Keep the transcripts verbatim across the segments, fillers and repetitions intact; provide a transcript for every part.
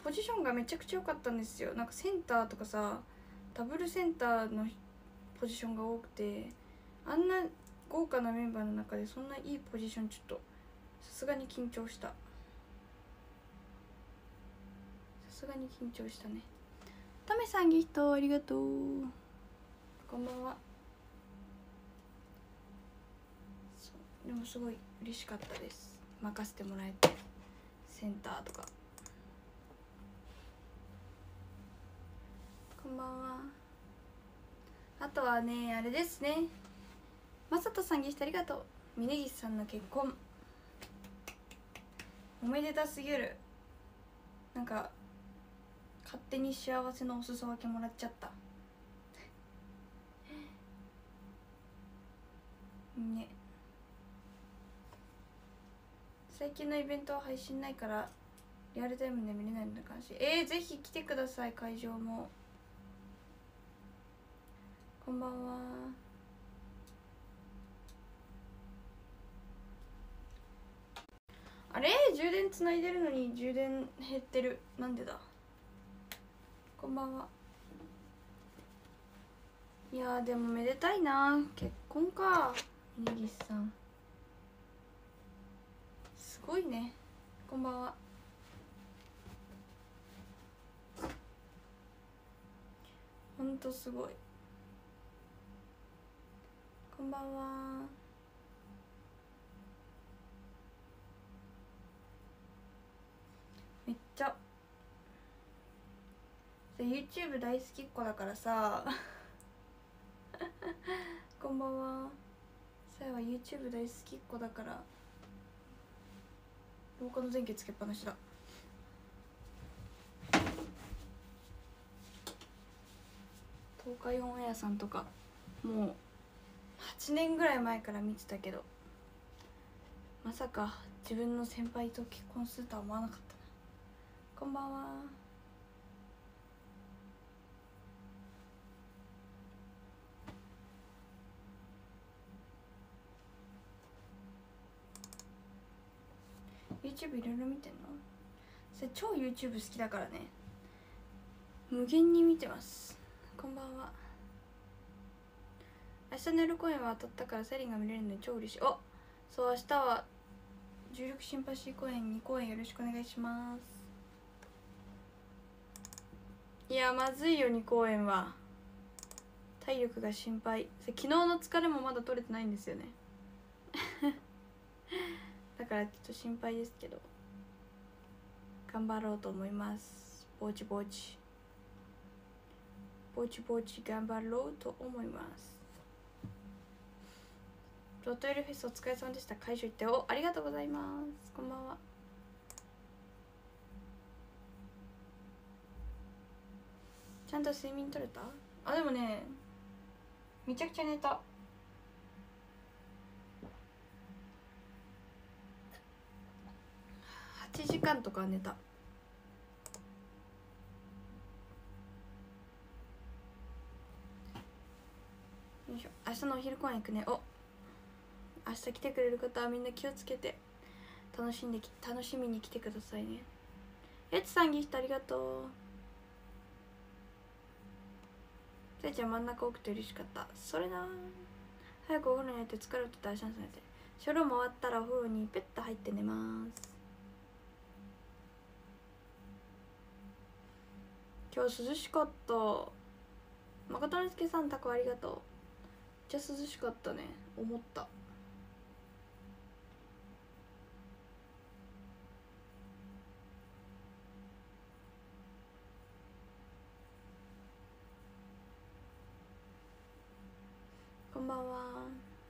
ポジションがめちゃくちゃ良かったんですよ。なんかセンターとかさ、ダブルセンターのポジションが多くて、あんな豪華なメンバーの中でそんないいポジション、ちょっとさすがに緊張した。さすがに緊張したね。タメさんギフトありがとう。こんばんは。そうでもすごい嬉しかったです、任せてもらえて。センターとか。こんばんは。あとはね、あれですね、まさとさんギフトありがとう。峯岸さんの結婚おめでたすぎる。なんか勝手に幸せのお裾分けもらっちゃったね。最近のイベントは配信ないからリアルタイムで見れないので感謝。えー、ぜひ来てください。会場も。こんばんは。あれ、充電つないでるのに充電減ってる。なんでだ。こんばんは。いやーでもめでたいな。結婚か。峯岸さんすごいね。こんばんは。ほんとすごい。こんばんは。めっちゃ YouTube 大好きっ子だからさこんばんは。さやは YouTube 大好きっ子だから廊下の電気つけっぱなしだ。東海オンエアさんとかもうはちねんぐらい前から見てたけど、まさか自分の先輩と結婚するとは思わなかったな。こんばんは。YouTube いろいろ見てんの？それ超 YouTube 好きだからね、無限に見てます。こんばんは。明日の夜公演は当たったからセリンが見れるので超嬉しい。お、そう、明日は重力シンパシー公演に公演よろしくお願いします。いやまずいよ、に公演は体力が心配。昨日の疲れもまだ取れてないんですよねだからちょっと心配ですけど頑張ろうと思います。ぼちぼちぼちぼち頑張ろうと思います。ロトエルフェスお疲れ様でした。会場行って。お、ありがとうございます。こんばんは。ちゃんと睡眠取れた？あ、でもねめちゃくちゃ寝た。はちじかんとか寝た。よいしょ。明日のお昼公演行くね。お、明日来てくれる方はみんな気をつけて楽しんでき楽しみに来てくださいね。やつさんギフトありがとう。さやちゃん真ん中多くて嬉しかった。それな。早くお風呂に入って疲れて大シャンス寝て、ショロも終わったらお風呂にペッと入って寝ます。今日涼しかった。誠之助さんタコありがとう。めっちゃ涼しかったね。思った。こんばんは。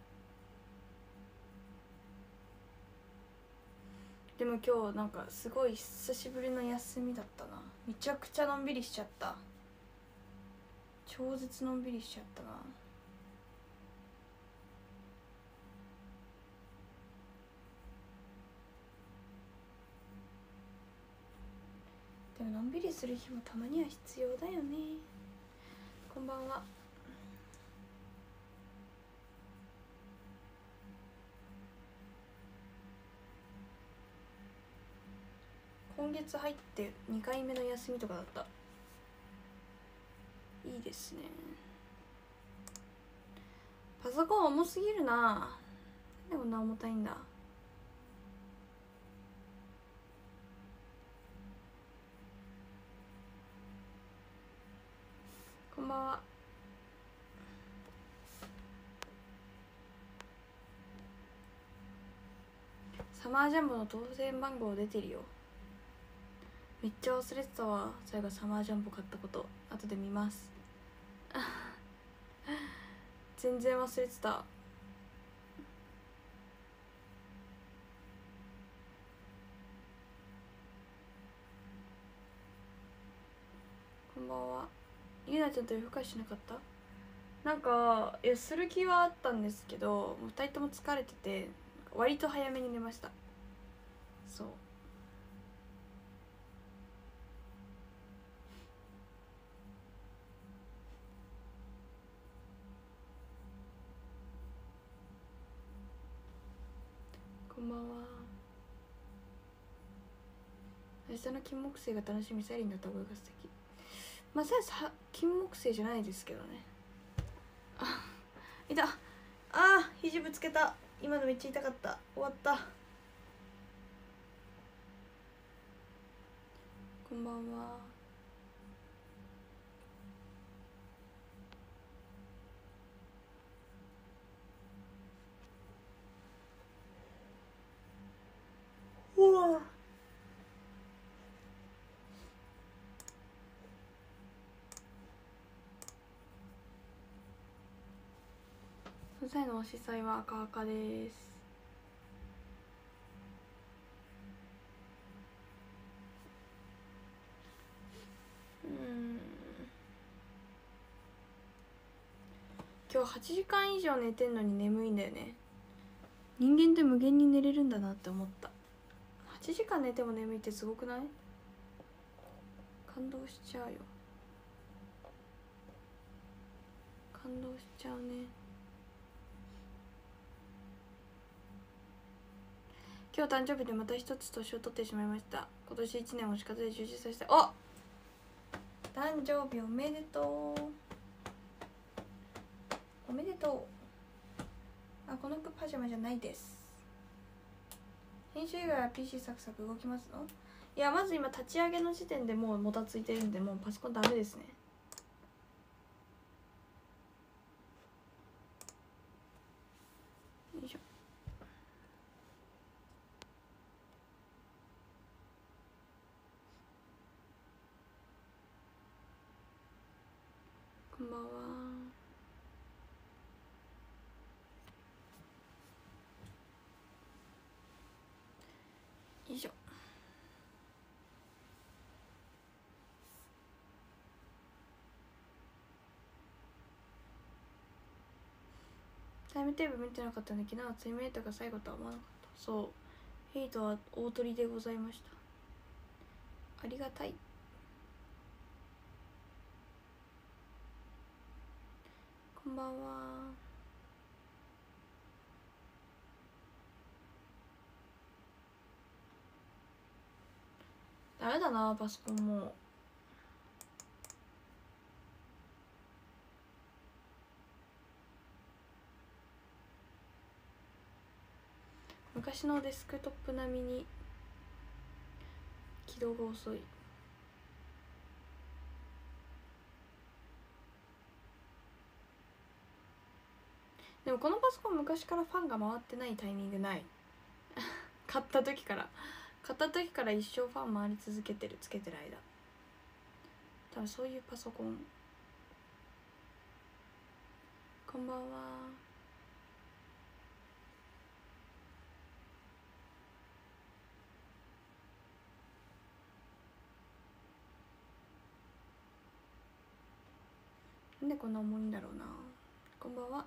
でも今日なんかすごい久しぶりの休みだったな。めちゃくちゃのんびりしちゃった。超絶のんびりしちゃったな。でものんびりする日もたまには必要だよね。こんばんは。 今月入ってにかいめの休みとかだった。いいですね。パソコン重すぎるな。なんでこんな重たいんだ。こんばんは。サマージャンボの当選番号出てるよ。めっちゃ忘れてたわ。最後サマージャンボ買ったこと。後で見ます全然忘れてた。こんばんは。ゆなちゃんと夜更かししなかった？なんかいやする気はあったんですけど、もうふたりとも疲れてて割と早めに寝ました。そう。こんばんは。明日の金木犀が楽しみ。サイリンだった方が素敵。まあさ金木犀じゃないですけどね。あ、いた。ああ、肘ぶつけた。今のめっちゃ痛かった。終わった。こんばんは。うわ。その際のおしさいは赤赤です。うん。今日はちじかん以上寝てんのに眠いんだよね。人間って無限に寝れるんだなって思った。はちじかん寝ても眠いってすごくない？感動しちゃうよ。感動しちゃうね。今日誕生日でまた一つ年を取ってしまいました。今年いちねんを仕方で充実させて。お、誕生日おめでとう。おめでとう。あ、この服パジャマじゃないです。編集以外は ピーシー サクサク動きますの？いや、まず今立ち上げの時点でもうもたついてるんで、もうパソコンダメですね。よいしょ。こんばんは。よいしょ。タイムテーブル見てなかったんで、昨日はツイメイトが最後とは思わなかった。そう、ヘイトは大鳥でございました。ありがたい。こんばんは。ダメだな、パソコンも。昔のデスクトップ並みに起動が遅い。でもこのパソコン昔からファンが回ってないタイミングない買った時から買った時から一生ファン回り続けてる。つけてる間多分そういうパソコン。こんばんは。なんでこんな重いんだろうな。こんばんは。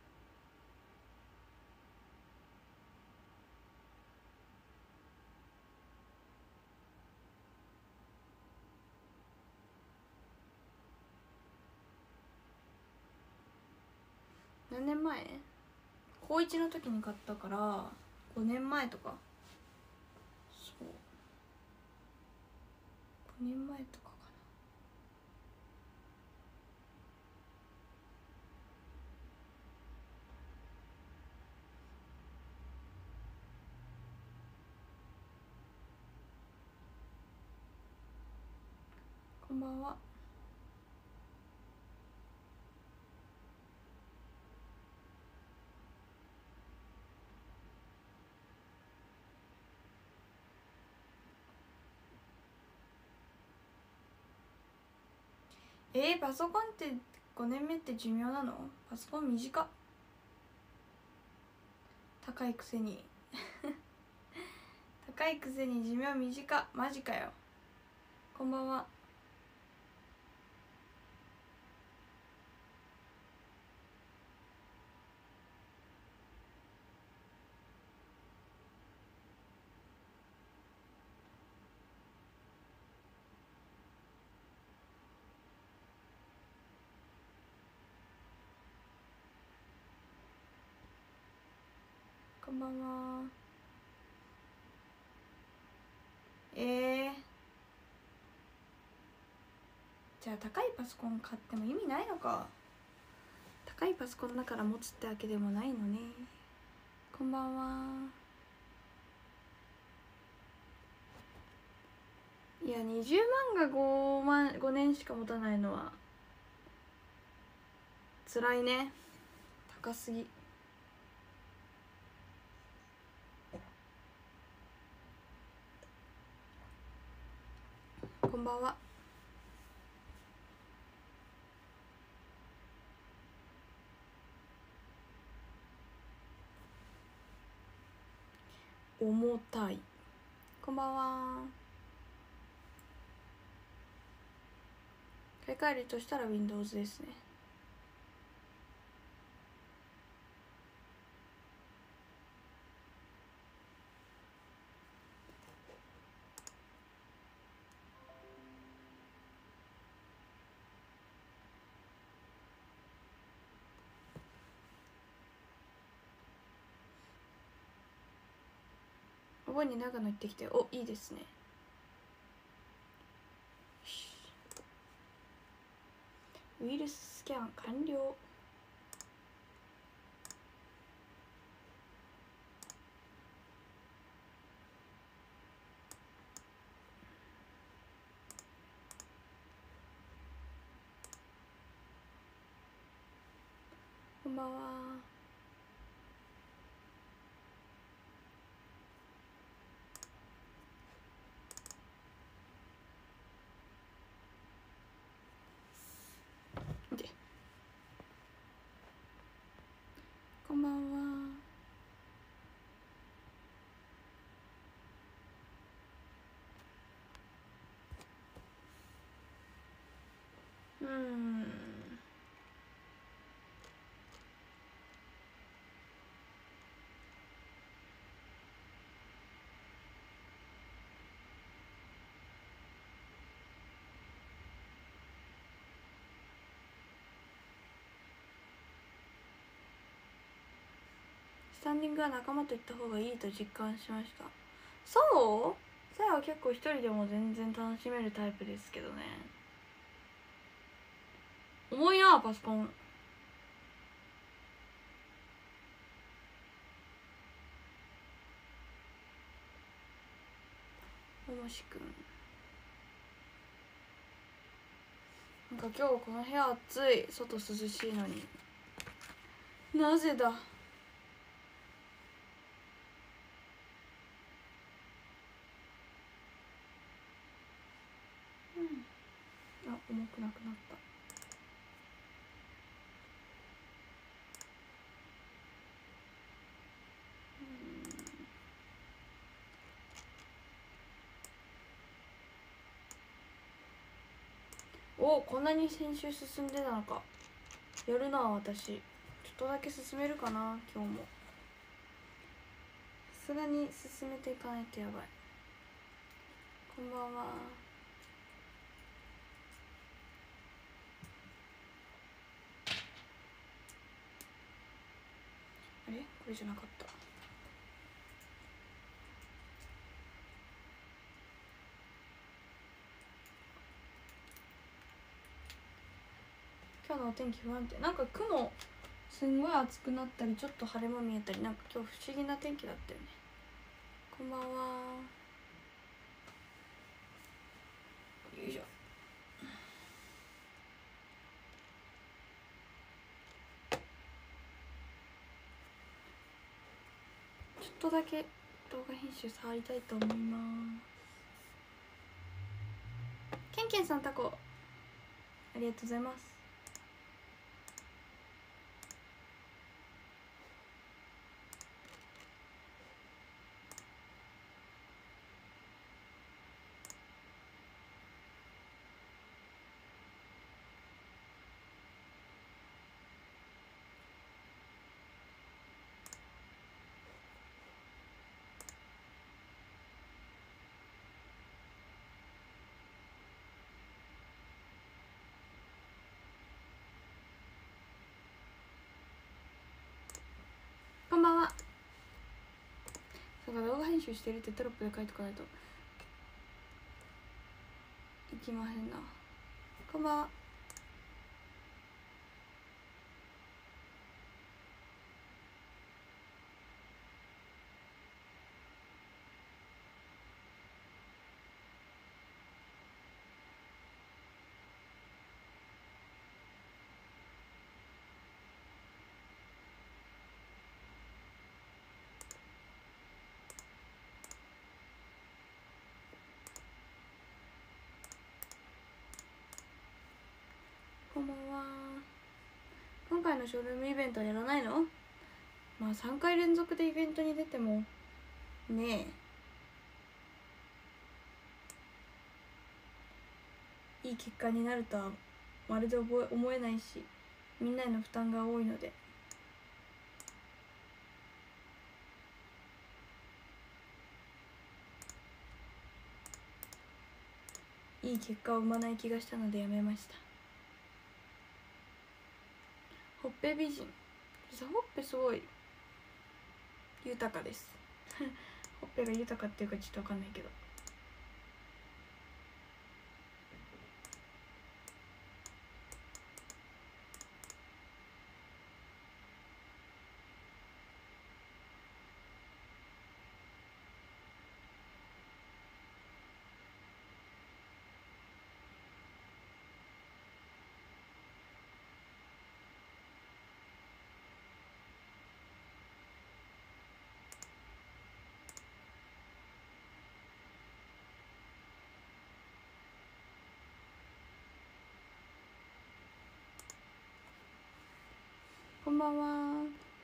何年前？高いちの時に買ったからごねんまえとか。そうごねんまえとかかな。こんばんは。えー、パソコンってごねんめって寿命なの？パソコン短っ。高いくせに高いくせに寿命短っ。マジかよ。こんばんは。こんばんは。えー、じゃあ高いパソコン買っても意味ないのか。高いパソコンだから持つってわけでもないのね。こんばんは。いやにじゅうまんがごまんごねんしか持たないのはつらいね。高すぎ。こんばんは。重たい。こんばんは。買い替えるとしたら Windows ですね。お盆に長野行ってきて。お、いいですね。ウイルススキャン完了。こんばんは。でこんばんは。うーんスタンディングは仲間と行った方がいいと実感しました。そう？さやは結構一人でも全然楽しめるタイプですけどね。重いなパソコン。ももしくん、なんか今日この部屋暑い。外涼しいのになぜだ。うん、あ、重くなくなった。お、こんなに先週進んでたのか。やるな私。ちょっとだけ進めるかな今日も。さすがに進めていかないとやばい。こんばんは。あれこれじゃなかった。 今日のお天気不安定。なんか雲すんごい暑くなったりちょっと晴れ間見えたり、なんか今日不思議な天気だったよね。こんばんは。よいしょ。ちょっとだけ動画編集触りたいと思います。ケンケンさんタコありがとうございます。こんばんは。そうか、動画編集してるってテロップで書いとかないといきまへんな。こんばんは。こんばんは。今回のショールームイベントはやらないの？まあさんかい連続でイベントに出てもねえ、いい結果になるとはまるで覚え思えないし、みんなへの負担が多いので、いい結果を生まない気がしたのでやめました。ほっぺ美人。実はほっぺすごい豊かですほっぺが豊かっていうかちょっとわかんないけど、こんばんは。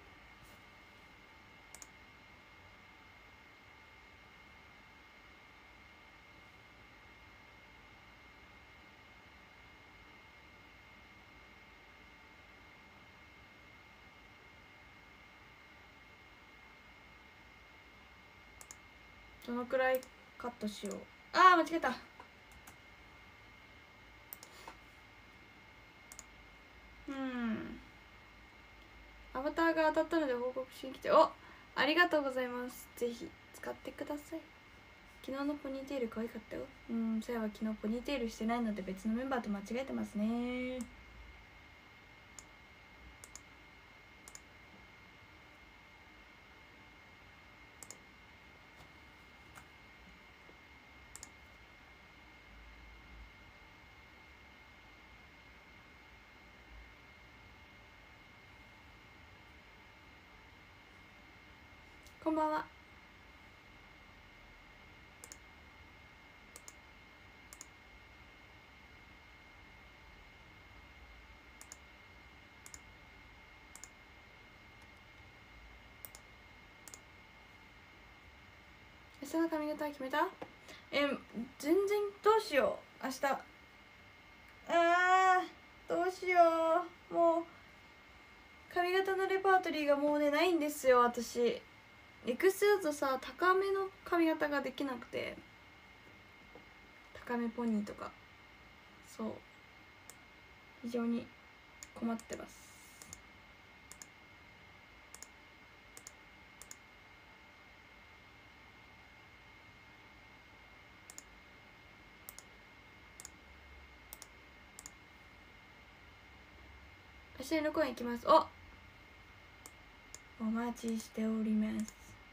どのくらいカットしよう。あー間違えた。うんアバターが当たったので報告しに来て、おありがとうございます。ぜひ使ってください。昨日のポニーテール可愛かったよ。うんそういえば昨日ポニーテールしてないので別のメンバーと間違えてますね。こんばんは。明日の髪型は決めた？え全然どうしよう明日。あーどうしよう。もう髪型のレパートリーがもうねないんですよ私。エクスだとさ高めの髪型ができなくて、高めポニーとかそう非常に困ってます。 明日の公園行きます。おお待ちしております。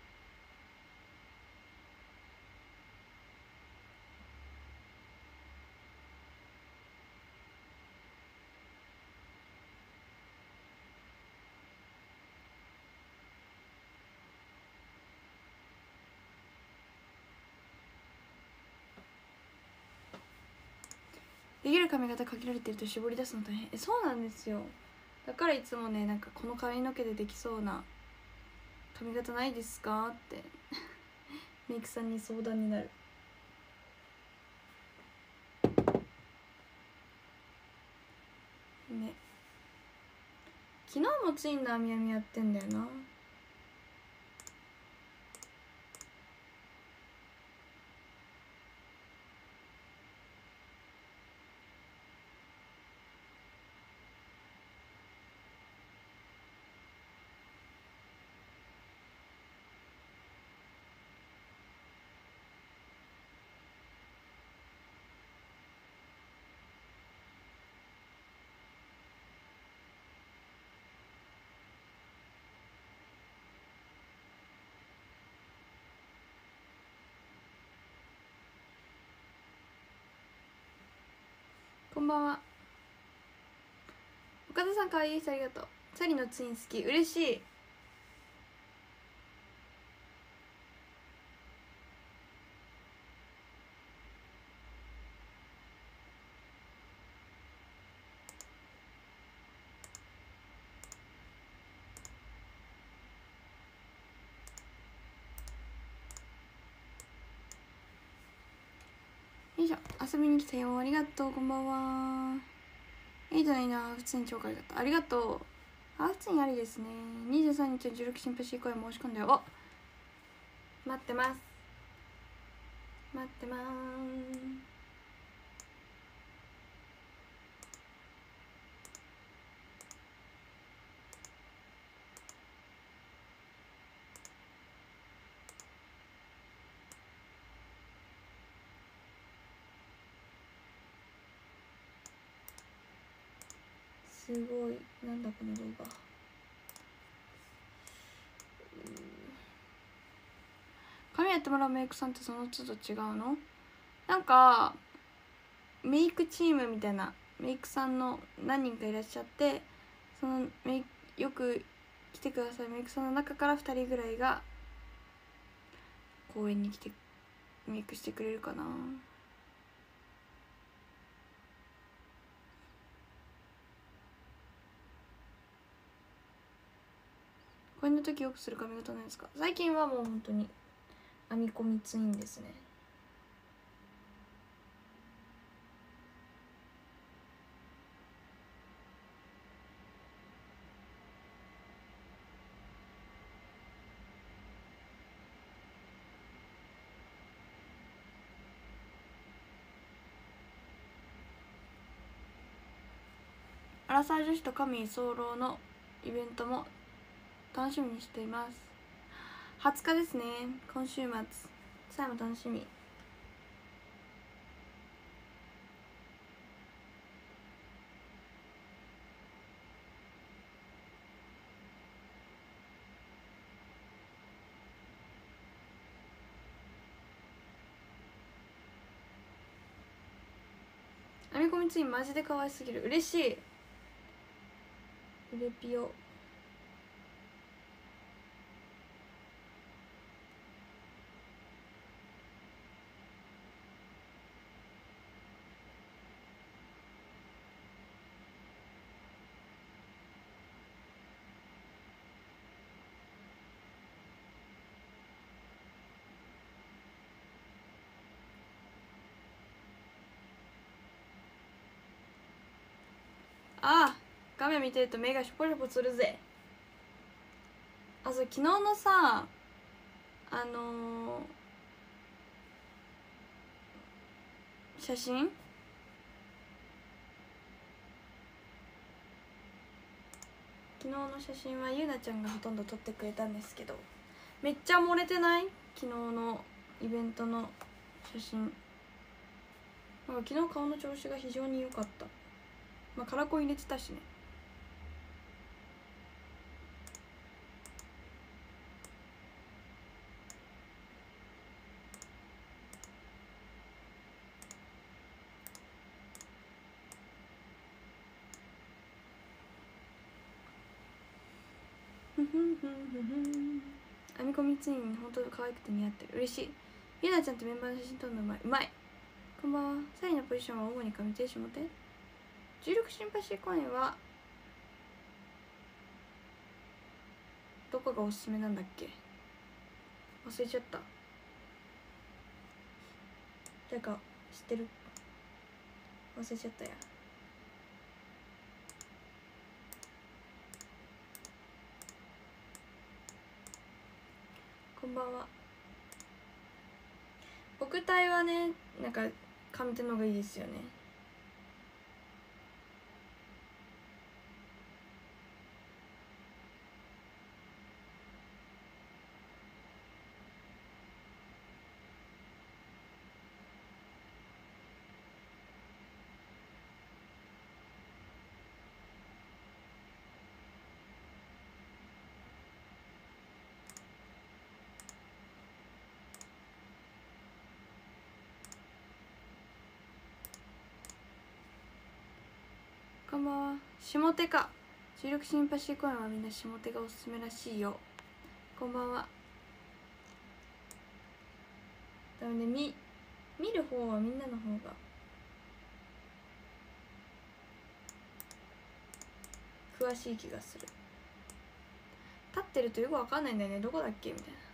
できる髪型限られてると絞り出すの大変。え、そうなんですよ。だからいつもね、なんかこの髪の毛でできそうな髪型ないですかってメイクさんに相談になる。ね、昨日もツインの編み編みやってんだよな。こんばんは。岡田さんかわいいです。ありがとう。サリのツイン好き。嬉しい。よいしょ。遊びに来たよ。ありがとう。こんばんは。いいじゃないな。普通に超可愛かった。ありがとう。あ、普通にありですね。にじゅうさんにちのじゅうろくシンパシー公演申し込んだよ。お、待ってます。待ってまーす。すごい。なんだこの動画。髪やってもらうメイクさんってその都度違うの？なんかメイクチームみたいなメイクさんの何人かいらっしゃって、そのメイクよく来てくださいメイクさんの中からふたりぐらいが公園に来てメイクしてくれるかな。公演の時よくする髪型なんですか？最近はもう本当に編み込みツインですね。アラサー女子と神居候のイベントも楽しみにしています。はつかですね、今週末。さあも楽しみ。編み込みツインマジで可愛すぎる。嬉しい。うれぴよ。ああ、画面見てると目がしょぽしょぽするぜ。あ、そう、昨日のさ、あのー、写真昨日の写真はゆうなちゃんがほとんど撮ってくれたんですけど、めっちゃ漏れてない？昨日のイベントの写真。なんか昨日顔の調子が非常に良かった。まあカラコン入れてたしね。 編み込みツイン本当可愛くて似合ってる。嬉しい。ゆなちゃんとメンバーの写真撮るのうまいうまい。こんばんは。サイのポジションは主に上手下手。重力シンパシー公園はどこがおすすめなんだっけ、忘れちゃった。誰か知ってる？忘れちゃったや。こんばんは。奥体はね、なんか上手の方がいいですよね。こんばんは。下手か。重力シンパシー公演はみんな下手がおすすめらしいよ。こんばんは。多分ね、見見る方はみんなの方が詳しい気がする。立ってるとよくわかんないんだよね、どこだっけみたいな。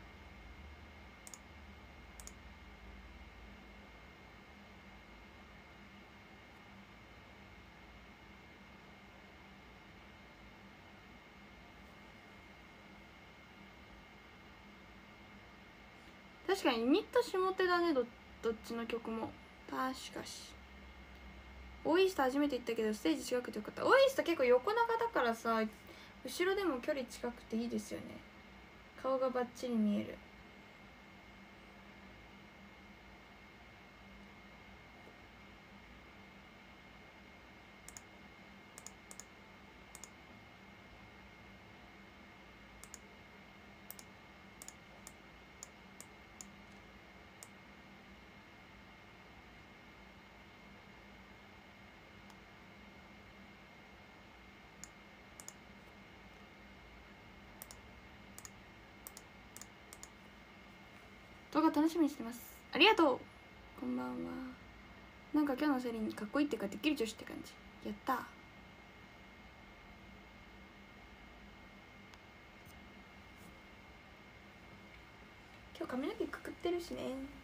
確かにユニット下手だね、 ど, どっちの曲も。確かしオーイースト初めて行ったけどステージ近くてよかった。オーイースト結構横長だからさ、後ろでも距離近くていいですよね。顔がバッチリ見える。動画楽しみにしてます。ありがとう。こんばんは。なんか今日のセリにかっこいいってかできる女子って感じ。やったー。今日髪の毛くくってるしね。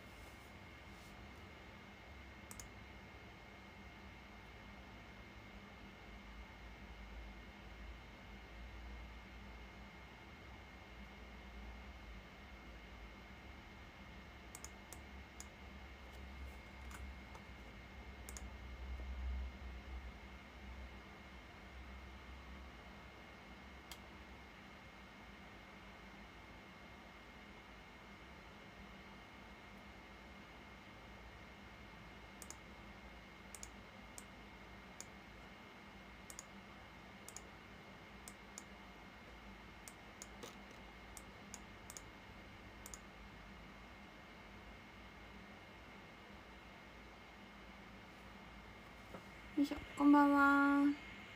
よいしょ。こんばんは。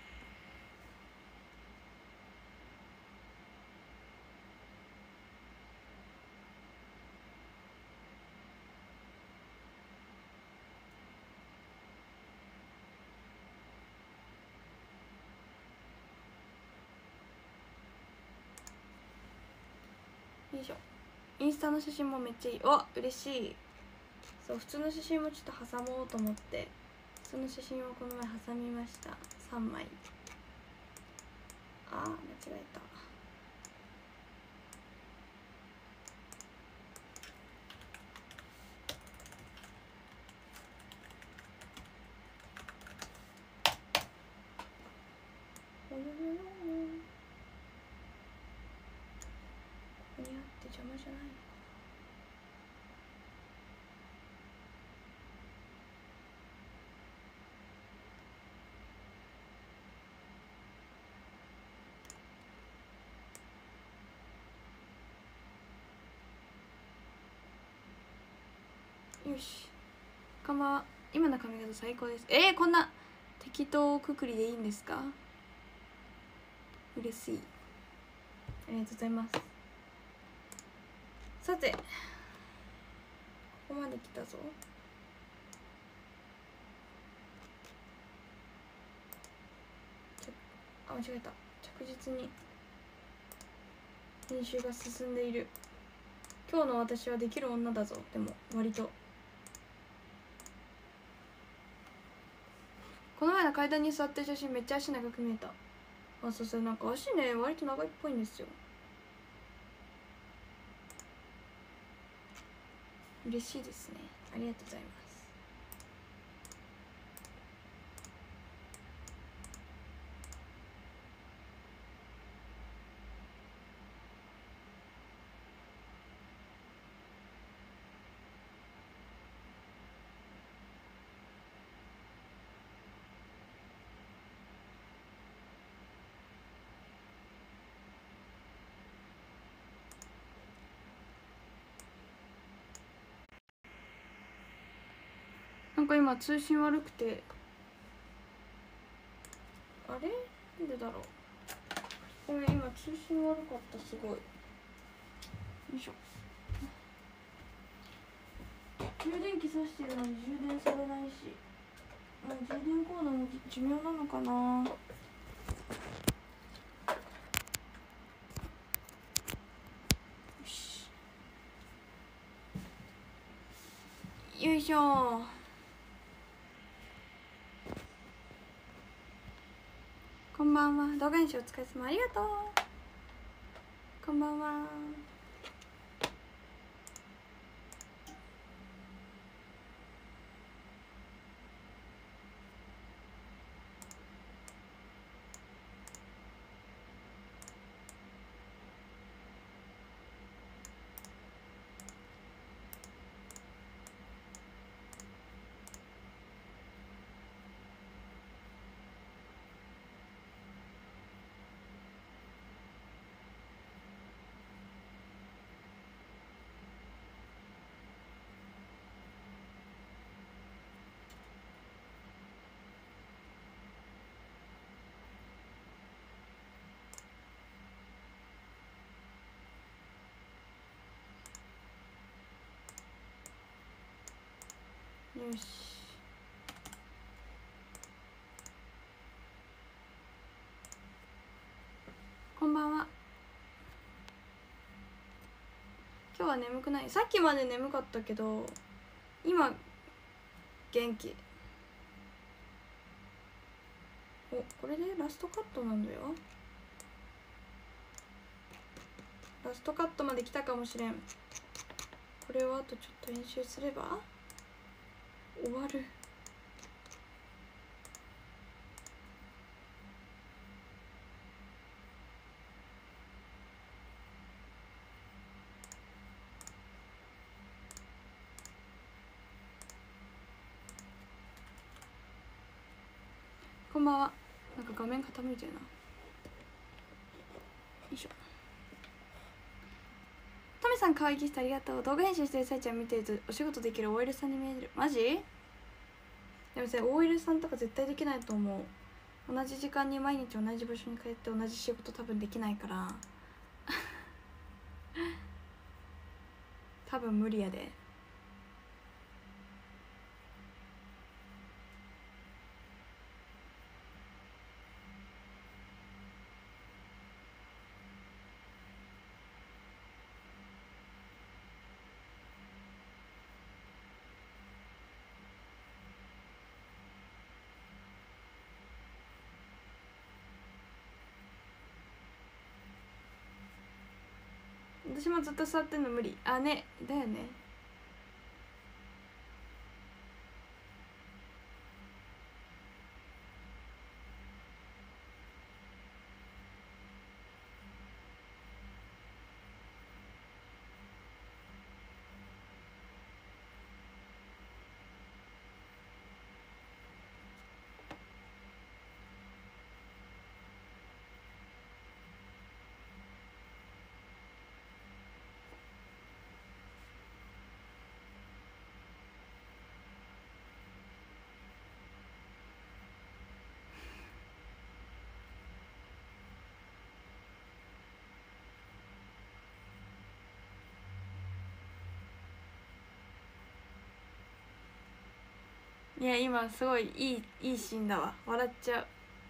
よいしょ。インスタの写真もめっちゃいい。お、嬉しい。そう、普通の写真もちょっと挟もうと思ってその写真をこの前挟みました。さんまい。あー、間違えた。ここにあって邪魔じゃないの。よし。こんばんは。今の髪型最高です。えー、こんな適当くくりでいいんですか？嬉しい。 ありがとうございます。さてここまで来たぞ。あ、間違えた。着実に練習が進んでいる。今日の私はできる女だぞ。でも割とこの前の階段に座ってる写真めっちゃ足長く見えた。あ、そうそう、なんか足ね割と長いっぽいんですよ。嬉しいですね。ありがとうございます。なんか今通信悪くて、あれなんでだろう。ごめん、今通信悪かった。すごい。よいしょ。充電器挿してるのに充電されないし、もう充電コードも寿命なのかな。よし、よいしょ。こんばんは。動画編集お疲れ様。ありがとう。こんばんは。よし、こんばんは。今日は眠くない？さっきまで眠かったけど今元気。お、これでラストカットなんだよ。ラストカットまで来たかもしれん。これをあとちょっと練習すれば終わる。こんばんは。なんか画面傾いてるな。よいしょ。トメさん可愛いギフトありがとう。動画編集してるさいちゃん見てるとお仕事できる オーエル さんに見える。マジ？でもさ オーエル さんとか絶対できないと思う。同じ時間に毎日同じ場所に通って同じ仕事多分できないから多分無理やで。私もずっと座ってんの無理。あ、ね、だよね。 いや今すごいいいいいシーンだわ、笑っちゃう。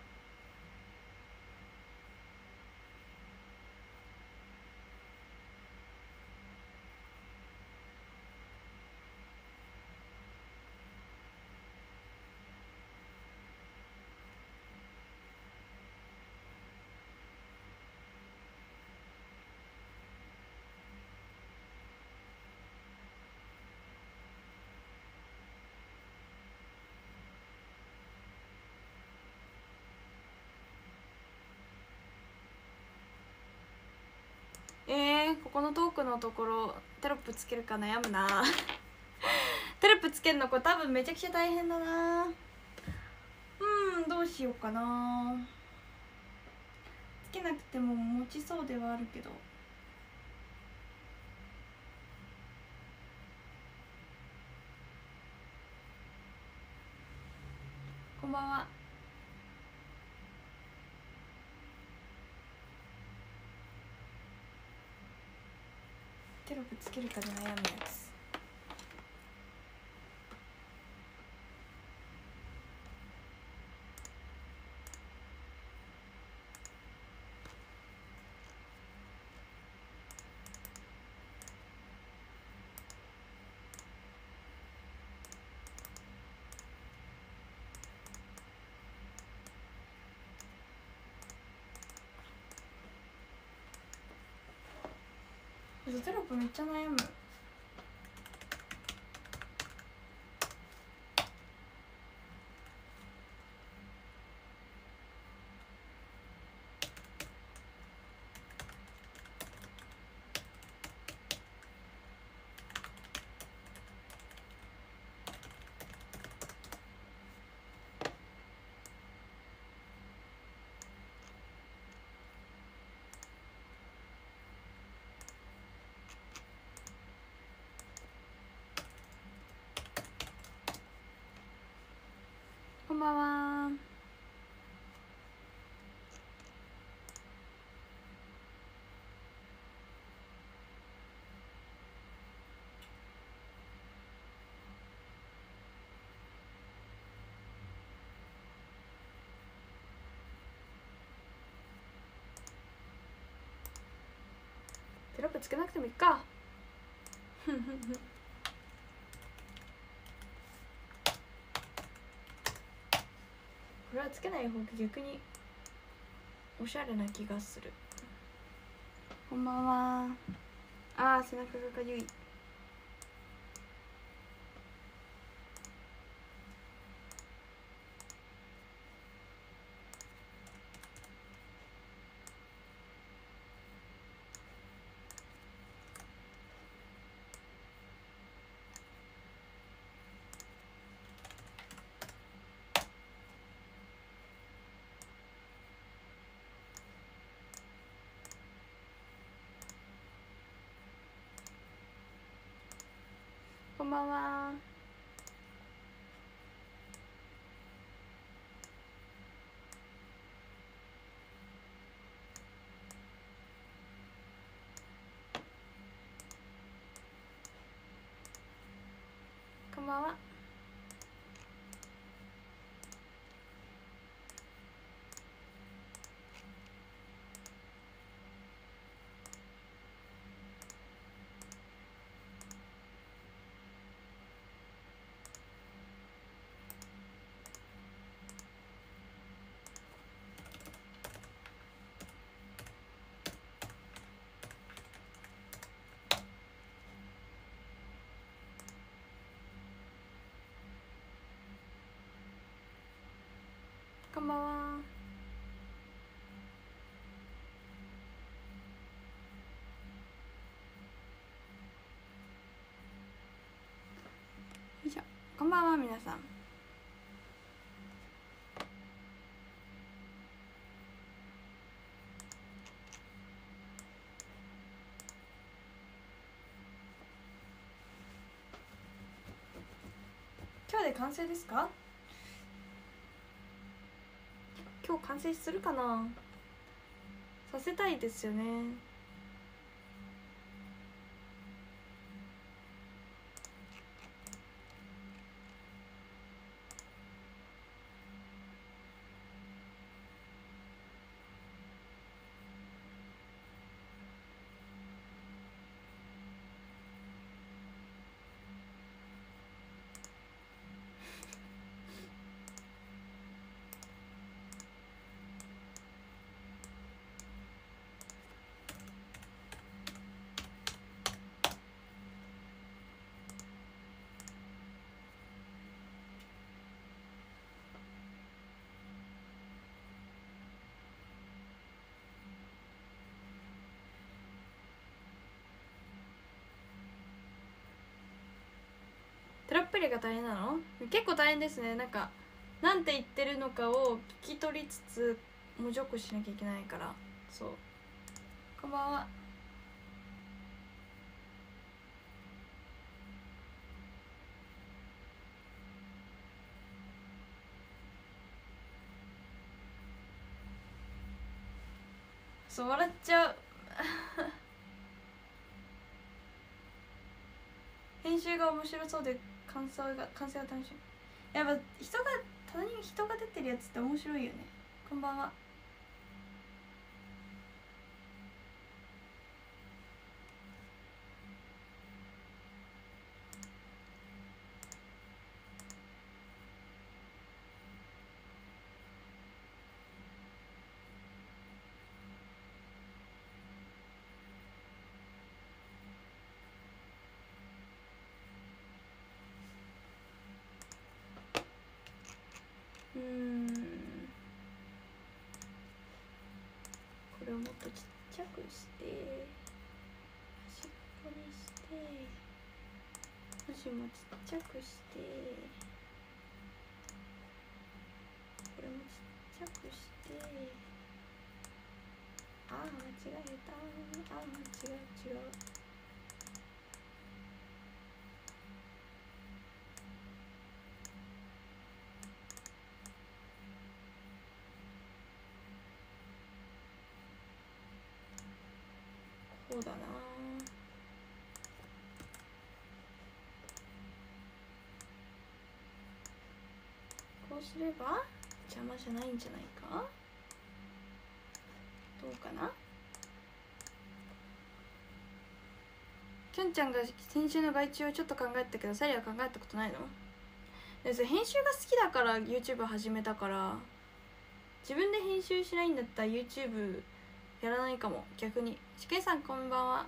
えー、ここのトークのところテロップつけるか悩むなテロップつけるのこれ多分めちゃくちゃ大変だな。うんどうしようかな。つけなくても持ちそうではあるけど。こんばんは。テロップつけるかで悩むやつ。テロップめっちゃ悩む。こんばんは。テロップつけなくてもいいかこれはつけない方が逆におしゃれな気がする。こんばんは。あー背中がかゆい。こんばんは。こんばんは。こんばんは。よいしょ。こんばんは皆さん。今日で完成ですか？今日完成するかな。させたいですよね。 プリが大変なの？結構大変ですね。なんかなんて言ってるのかを聞き取りつつ文字起こししなきゃいけないから。そう、こんばんは。そう笑っちゃう編集が面白そうで感想が完成が楽しい。やっぱ人が他人人が出てるやつって面白いよね。こんばんは。うーん、これをもっとちっちゃくして端っこにして文字もちっちゃくしてこれもちっちゃくしてああ間違えたああ違う違うこうだな。こうすれば邪魔じゃないんじゃないか。どうかな。きょんちゃんが先週の外注をちょっと考えたけどサリは考えたことないの？でそれ編集が好きだから YouTube 始めたから、自分で編集しないんだったら YouTube やらないかも。逆に。しけいさんこんばんは。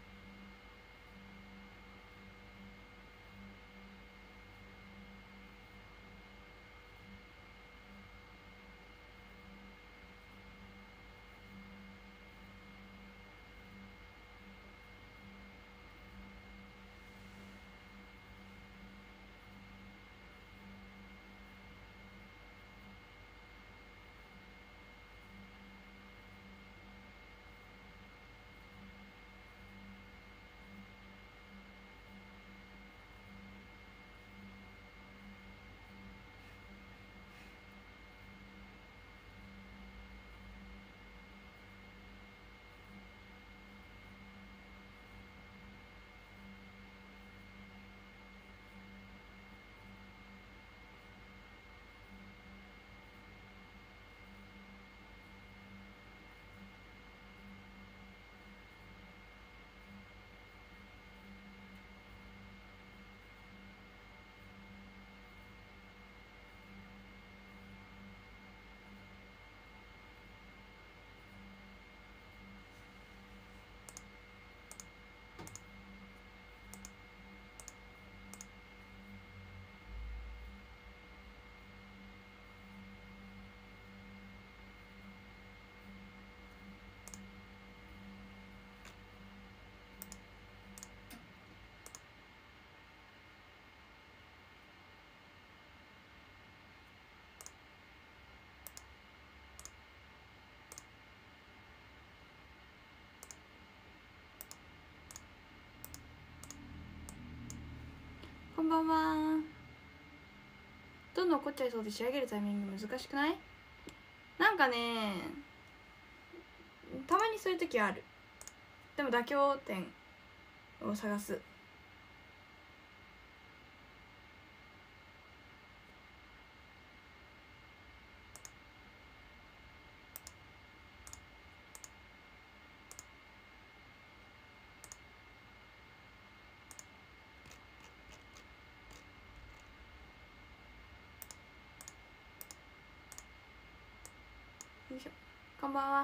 こんばんは。どんどん怒っちゃいそうで仕上げるタイミング難しくない？なんかね、たまにそういう時ある。でも妥協点を探す。よいしょ。こんばんは。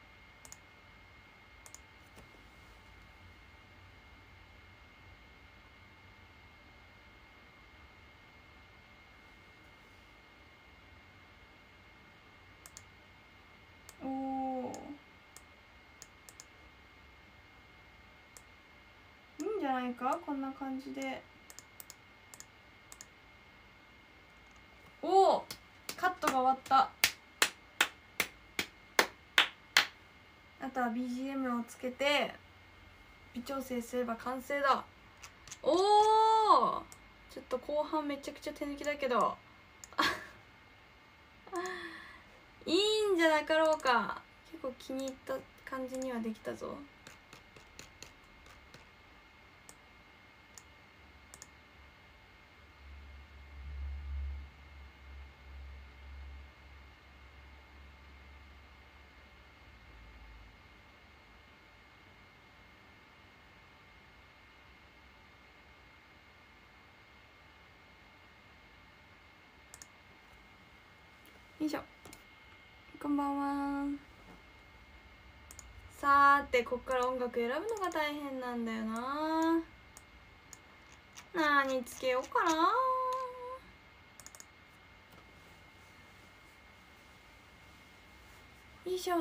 おお、いいんじゃないかこんな感じで。 終わった。あとは ビージーエム をつけて微調整すれば完成だ。おお、ちょっと後半めちゃくちゃ手抜きだけどいいんじゃなかろうか。結構気に入った感じにはできたぞ。よいしょ、こんばんは。さーて、こっから音楽選ぶのが大変なんだよな。何つけようかな。よいしょ。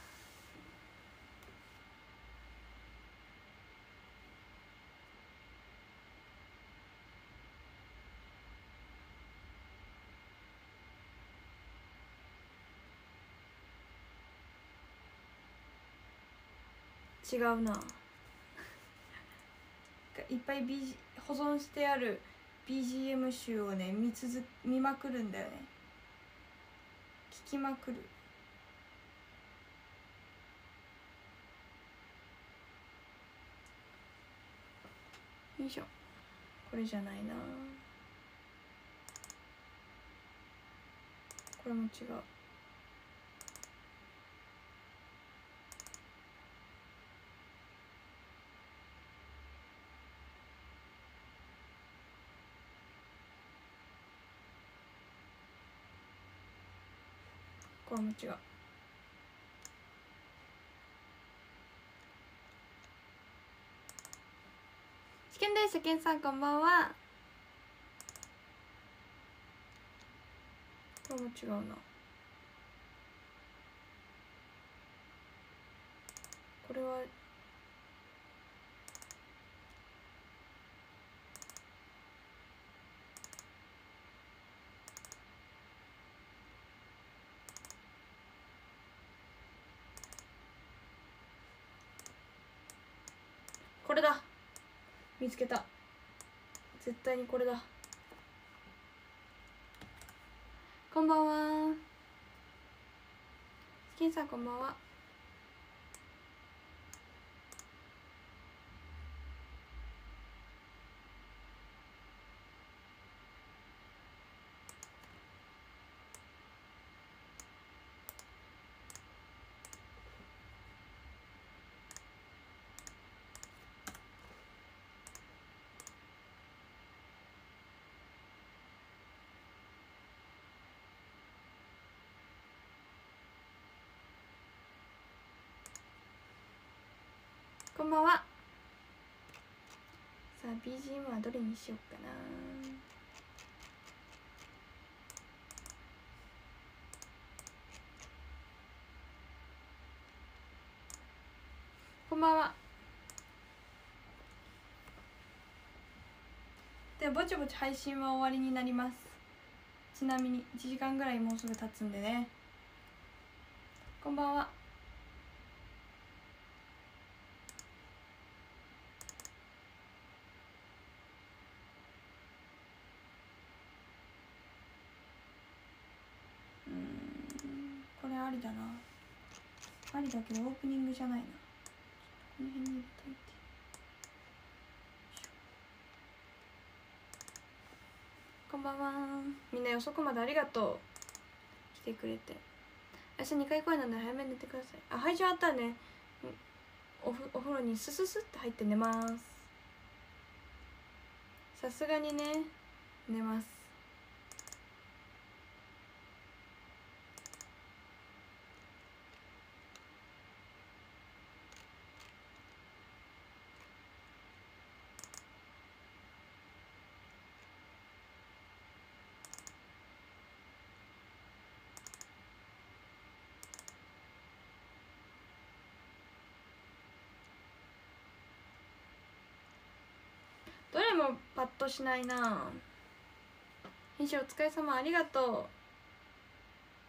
違うな。いっぱい、B、保存してある ビージーエム 集をね見続見まくるんだよね。聞きまくる。よいしょ。これじゃないな。これも違う。これも違う。試験です。試験さんこんばんは。これも違うな。これはこれだ。見つけた。絶対にこれだ。こんばんは。試験さんこんばんは。こんばんは。さあ ビージーエム はどれにしようかな。こんばんは。でぼちぼち配信は終わりになります。ちなみにいちじかんぐらいもうすぐ経つんでね。こんばんは。うーん、これありだな。ありだけどオープニングじゃないな。この辺に入れといて。こんばんは。みんな遅くまでありがとう。来てくれて。明日にかい公演なんで早めに寝てください。あ、配信あったらね、おふお風呂にスススって入って寝ます。さすがにね、寝ます。どれもパッとしないな。編集お疲れ様、ありがと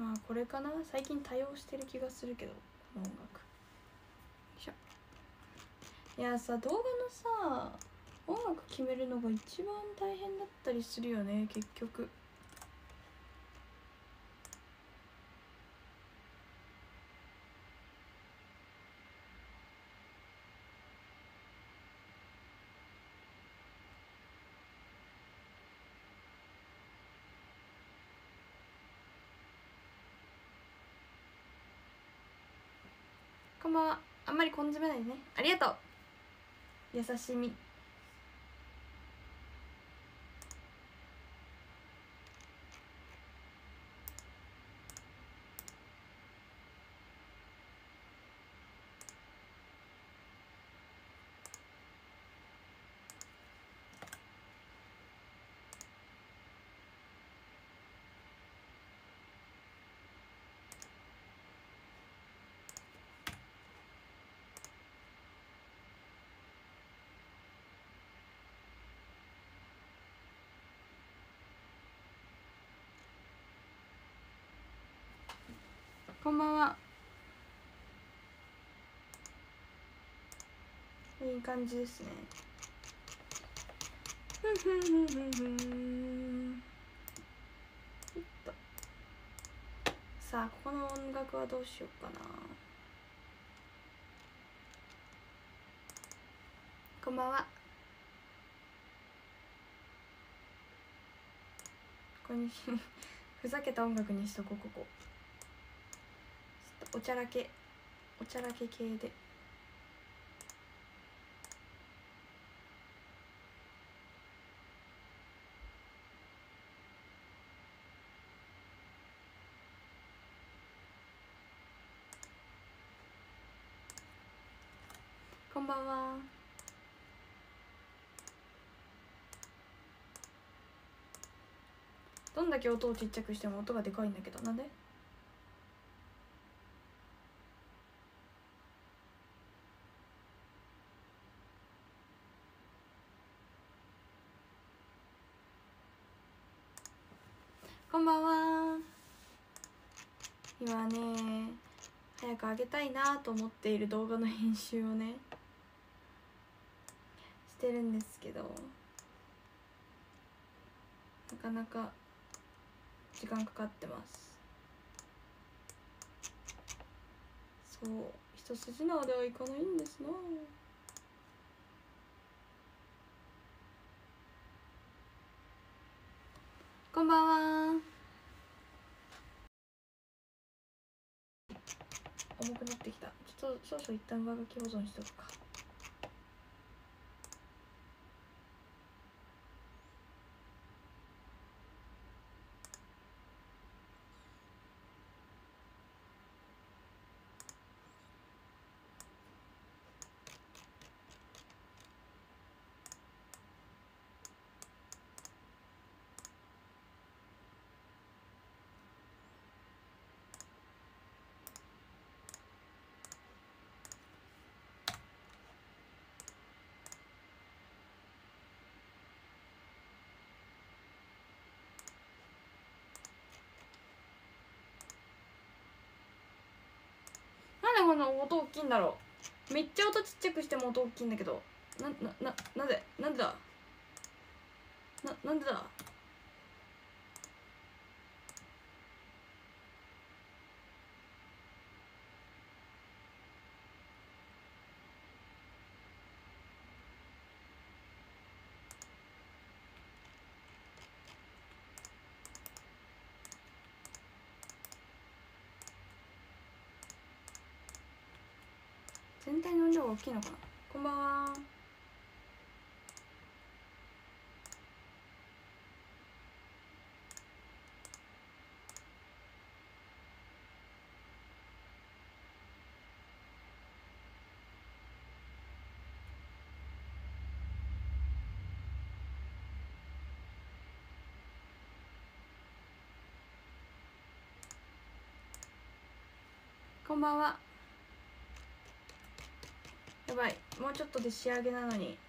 まあこれかな、最近多用してる気がするけど、音楽。よいしょ。いやさ、動画のさ音楽決めるのが一番大変だったりするよね、結局。こんばんは。あんまり根詰めないでね。ありがとう。優しみ。こんばんは。いい感じですね。ふんふんふんふんふん。さあ、ここの音楽はどうしようかな。こんばんは。ここにふざけた音楽にしとこう。ここちょっとおちゃらけおちゃらけ系で。こんばんは。どんだけ音をちっちゃくしても音がでかいんだけど、なんで？こんばんは。今ね、早く上げたいなと思っている動画の編集をねしてるんですけど、なかなか時間かかってます。そう、一筋縄ではいかないんですな。こんばんは。重くなってきた。ちょっと少々一旦上書き保存しとくか。なんでこんな音大きいんだろう。めっちゃ音ちっちゃくしても音大きいんだけど、ななななんでなんでだななんでだ。全体の音量が大きいのかな。こんばんは。こんばんは。やばい、もうちょっとで仕上げなのに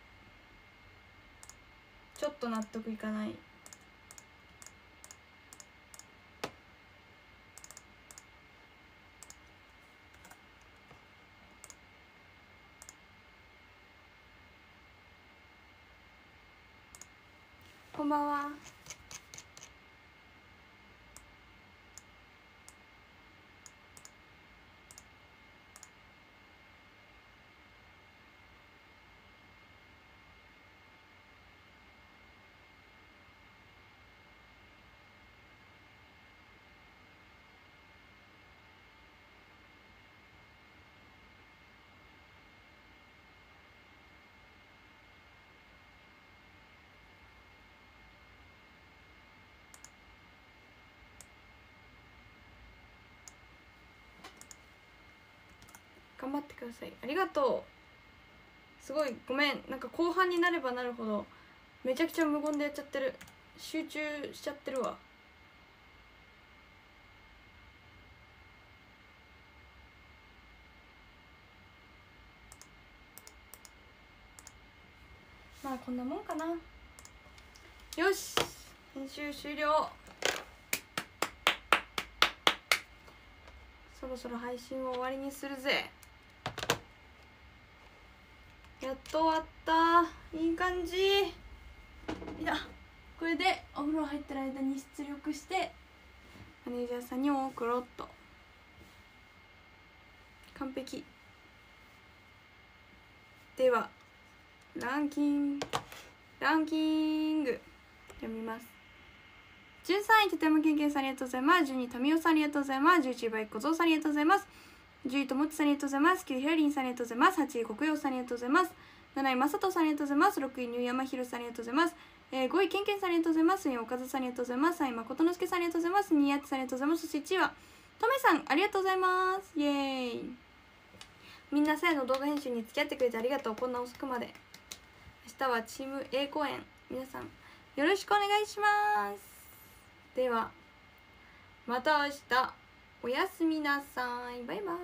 ちょっと納得いかない。 こんばんは。頑張ってください。ありがとう。すごいごめん、なんか後半になればなるほどめちゃくちゃ無言でやっちゃってる。集中しちゃってるわ。まあこんなもんかな。よし、編集終了。そろそろ配信を終わりにするぜ。やっと終わった。いい感じ。いや、これでお風呂入ってる間に出力してマネージャーさんに送ろうっと。完璧。ではランキングランキング読みます。じゅうさんい、立山健健さんありがとうございます。じゅうに、民生さんありがとうございます。じゅういち、バイ小僧さんありがとうございます。じゅうい、ともちさんありがとうございます。きゅう、ひらりんさんありがとうございます。はちい、国陽さんありがとうございます。なない、まさとさんありがとうございます。ろくい、入山ひろさんありがとうございます。えー、ごい、けんけんさんありがとうございます。よんい、おかずさんありがとうございます。さんい、まことのすけさんありがとうございます。にい、やつさんありがとうございます。そしていちいは、とめさんありがとうございます。イエーイ。みんなさやの動画編集に付き合ってくれてありがとう。こんな遅くまで。明日はチーム A 公演、皆さんよろしくお願いします。ではまた明日、おやすみなさい。バイバイ。